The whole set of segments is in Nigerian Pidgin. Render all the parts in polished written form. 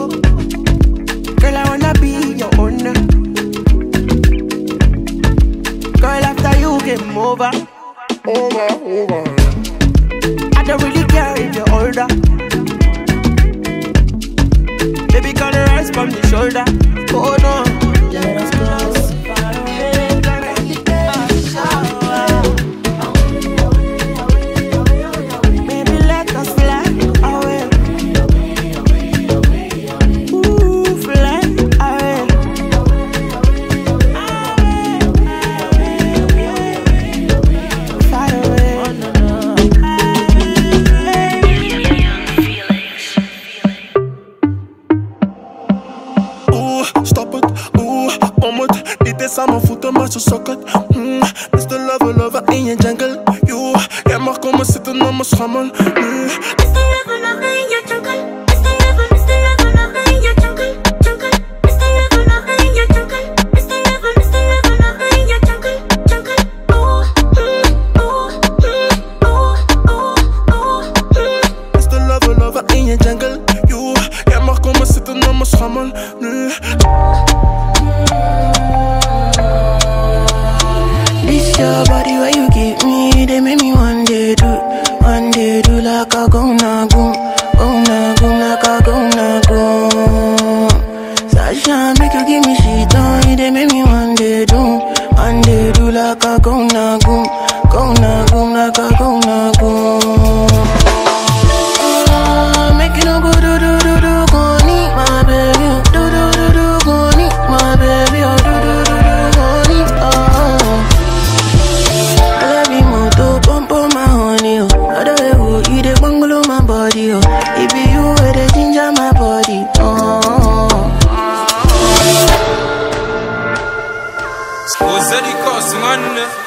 Girl, I wanna be your owner. Girl, after you game over. I don't really care if you're older. Baby, can you rise from the shoulder? Oh no. Let us go far away. Baby, let us fly away. Ooh, fly away. Far away. Stop it, om het. Dit is aan mijn voeten, maar zo socket. Mr. Lover, lover in je jungle. Jij mag komen zitten op mijn schammel. Mr. Lover, lover in je jungle. Mr. Lover, lover in je jungle. Jungle. Mr. Lover, lover in je jungle. Mr. Lover, lover in je jungle. Jungle. Mr. Lover, lover in je jungle. Jij mag komen zitten op mijn schammel. This your body where you give me, they make me one day do like a gonna go like a gonna go. Sasha make you give me shit on, they make me one day do like a gonna go like a gonna go. Make you no go do go need my baby, do go need my baby, oh do go need I love you moto, pump my honey, oh. I don't know you the bungalow my body, oh. It be you where the ginger my body, Ozeri Kosman.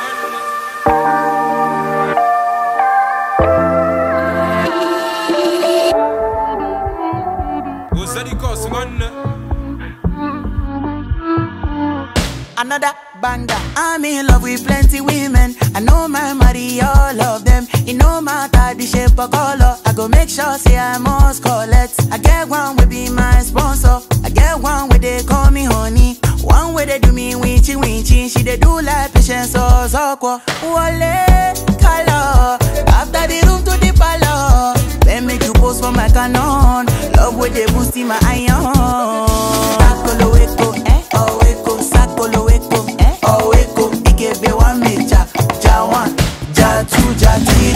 Another banger. I'm in love with plenty women. I know my marry all of them. It no matter the shape or color. I go make sure say I must collect. I get one will be my sponsor. I get one where they call me honey. One where they do me winchy winchy. She they do like patience or zoko. Wale color. After the room to the parlor. Then make you post for my canon. Love where they boost in my iron. Sakolo weko, oh weko, sakolo weko, oh weko. Ikebe one mecha, ja one, ja two, ja three.